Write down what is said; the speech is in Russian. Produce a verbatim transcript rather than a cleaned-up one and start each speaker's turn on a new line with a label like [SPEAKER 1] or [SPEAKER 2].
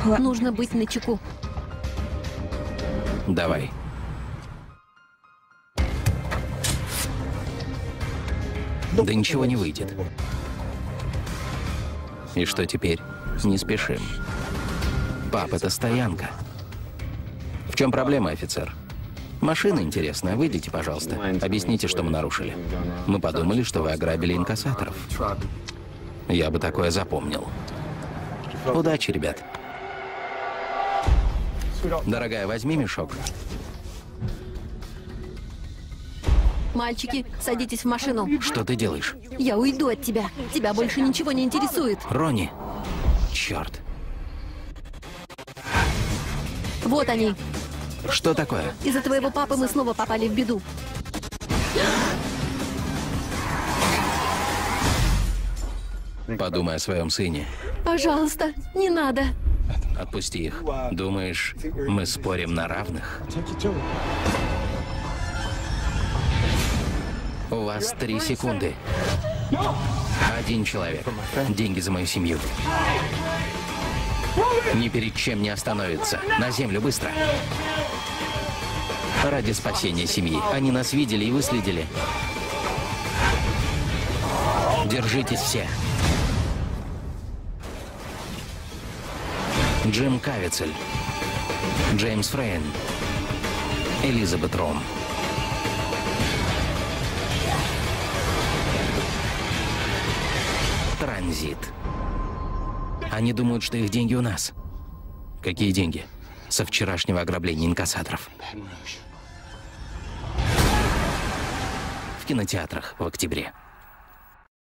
[SPEAKER 1] Нужно быть начеку.
[SPEAKER 2] Давай. Да ничего не выйдет. И что теперь? Не спешим. Пап, это стоянка. В чем проблема, офицер? Машина интересная. Выйдите, пожалуйста. Объясните, что мы нарушили. Мы подумали, что вы ограбили инкассаторов. Я бы такое запомнил. Удачи, ребят. Дорогая, возьми мешок.
[SPEAKER 1] Мальчики, садитесь в машину.
[SPEAKER 2] Что ты делаешь?
[SPEAKER 1] Я уйду от тебя. Тебя больше ничего не интересует.
[SPEAKER 2] Ронни. Черт.
[SPEAKER 1] Вот они.
[SPEAKER 2] Что такое?
[SPEAKER 1] Из-за твоего папы мы снова попали в беду.
[SPEAKER 2] Подумай о своем сыне.
[SPEAKER 1] Пожалуйста, не надо.
[SPEAKER 2] Отпусти их. Думаешь, мы спорим на равных? У вас три секунды. Один человек. Деньги за мою семью. Ни перед чем не остановится. На землю, быстро. Ради спасения семьи. Они нас видели и выследили. Держитесь все. Джим Кавицель. Джеймс Фрейн. Элизабет Ром. Транзит. Они думают, что их деньги у нас. Какие деньги? Со вчерашнего ограбления инкассаторов. В кинотеатрах в октябре.